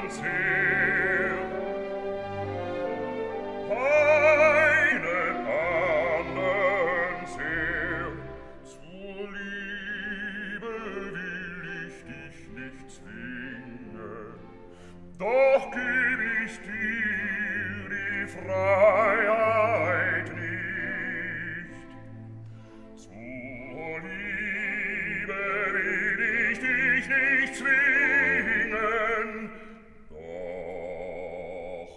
Doch geb ich dir die Freiheit nicht. Zur Liebe will ich dich nicht zwingen, doch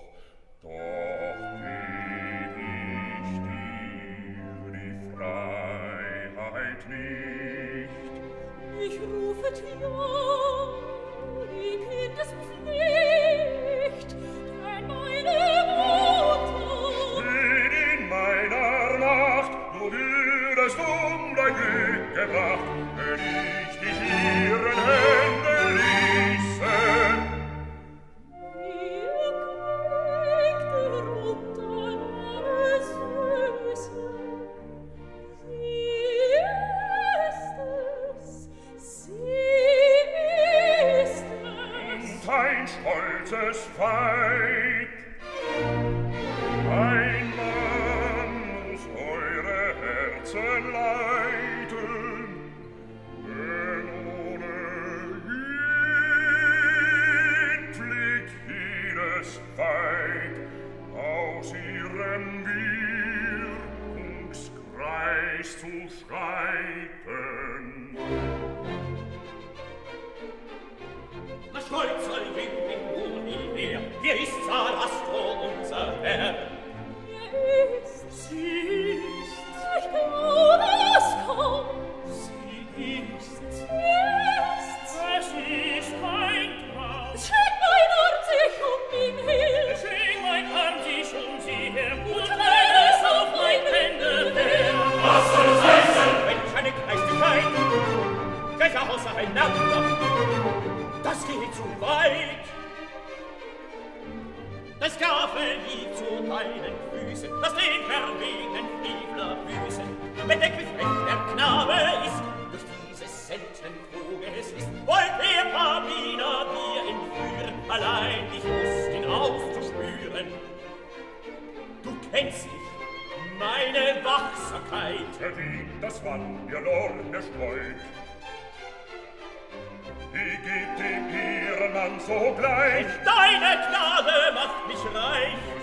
geb ich dir die Freiheit nicht. Ich rufe dir, die Kindespflicht, denn meine Mutter steht in meiner Macht, du würdest dein Glück gebracht, wenn ich dich ihren Händen ließe. ihr König der Mutter Süße, sie ist es. Dein stolzes Weib, ein Mann muss eure Herzen leiten, denn ohne ihn fliegt jedes Weib aus ihrem Wirkungskreis zu schreiten. Na stolzer Jüngling, nur nie mehr, hier ist Sarastro, unser Herr. Sie ist, ich glaube es kaum. Sie ist, Es ist kein Traum. schenkt mein Arm sich ihn her. Schenk mein Arm sich sie her, und meines auf mein Pendelwehr. Was soll es heißen? Wenn ich eine Kreistigkeit, gleich auseinander, das geht zu weit. Das Sklave liegt zu deinen Füßen, das den verwegenen Frevler büßen. Bedeckt wie fremd der Knabe ist, durch dieses selten Vogels ist, wollt er Pamina dir entführen, allein ich Lust ihn auszuspüren. Du kennst mich, meine Wachsamkeit. Verdient das Mann mir Lorne streut. Wie geht dem ihren Mann sogleich? Deine Gnade macht mich reich. Nur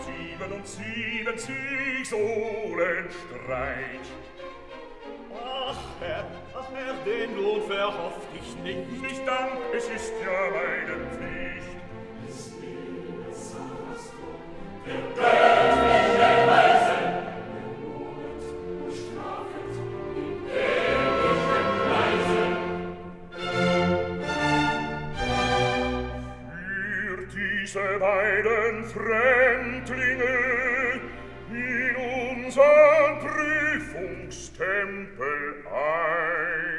77 Sohlenstreit. Ach Herr, den Lohn verhofft ich nicht. Nicht Dank, es ist ja meine Pflicht. Diese beiden Fremdlinge in unseren Prüfungstempel ein.